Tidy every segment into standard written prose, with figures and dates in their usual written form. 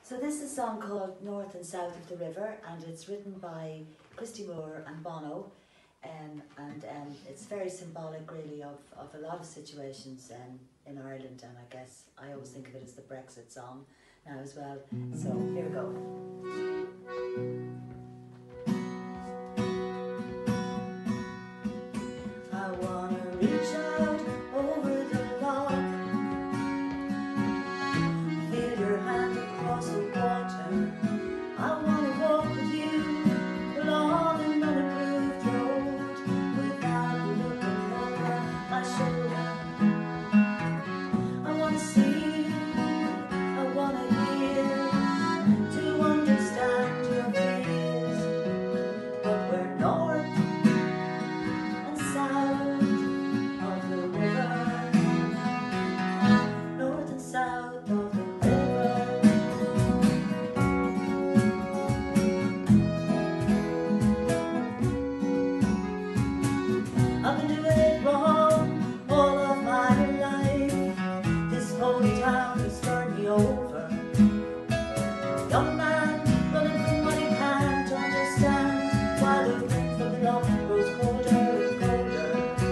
So this is a song called North and South of the River, and it's written by Christie and Bono, and it's very symbolic really of a lot of situations in Ireland, and I guess I always think of it as the Brexit song now as well. So here we go. I wanna reach out over the lock, feel your hand across the water. I wanna walk with you along an unapproved road without looking over my shoulder. I wanna see, I wanna hear, to understand your fears, but we're north and south of the river, north and south of the river. I've been doing it wrong all of my life. This whole town has turned me over. Young man running from what he can't understand, while the wind from the north grows colder and colder.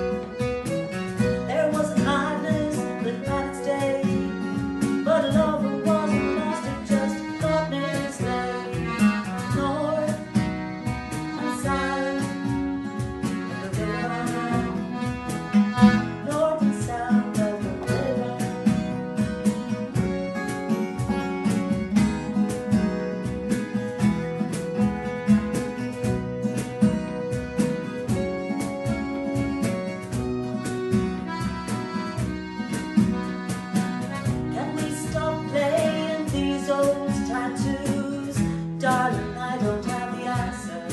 There was a madness that had its day, but love wasn't lost, it just got mislaid. North and south of the river, north and south of the river. Can we stop playing these old tattoos? Darling, I don't have the answer.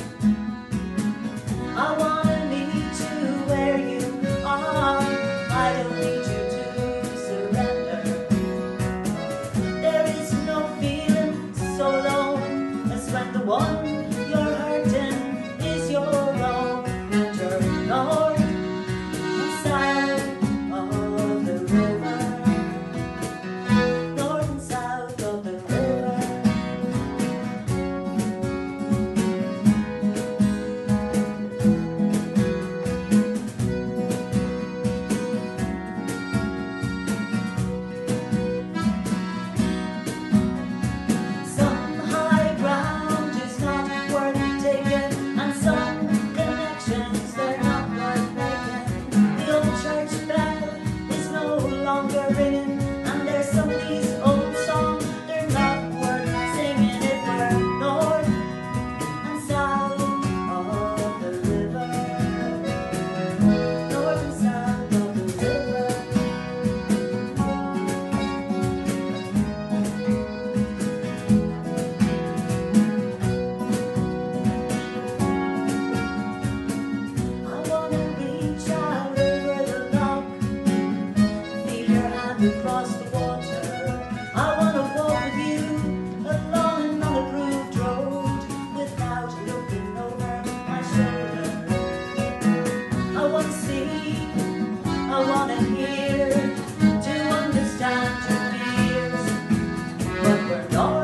I wanna meet you where you are. I don't need you to surrender. There is no feeling so alone as when the one you're hurting is your own, and you're north and south of the river, north and south of the river. Some high ground is not worth taking, and some connections they're not worth making. The old church bell is no longer ringing, and there's some of these old songs they're not worth singing. If we're north and south of the river, north and south of the river. I wanna reach out over the lock, feel your hand across the water. I wanna walk with you along an unapproved road without looking over my shoulder. I wanna see, I wanna hear, to understand your fears, but we're north